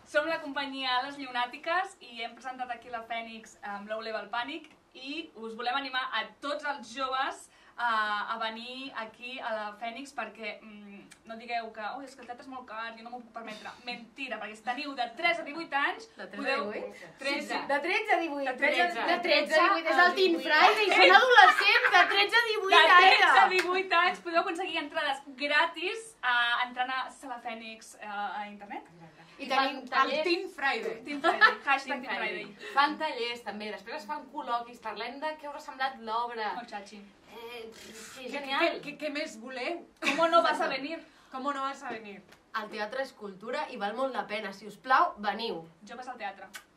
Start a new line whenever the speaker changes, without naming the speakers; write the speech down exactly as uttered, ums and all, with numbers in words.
Som la companyia Les Llunàtiques i hem presentat aquí la Fènix amb Low Level Panic i us volem animar a tots els joves a venir aquí a la Fènix perquè no digueu que és que el teatre és molt car, jo no m'ho puc permetre. Mentira, perquè si teniu de tres a divuit anys...
De tres a divuit?
De tretze a divuit.
De tretze a divuit, és el Teen Friday, són adolescents de tretze a divuit anys.
De tretze a divuit anys podeu aconseguir entrades gratis entrant a Sala Fènix a internet.
I tenim
el Teen Friday.
Teen Friday, hashtag Teen Friday.
Fan tallers també, després es fan col·loquis, parlem de què us ha semblat l'obra.
Molt xachi.
Genial.
Què més voleu?
¿Cómo no vas a venir?
¿Cómo no vas a venir?
El teatre és cultura i val molt la pena. Si us plau, veniu.
Joves al teatre.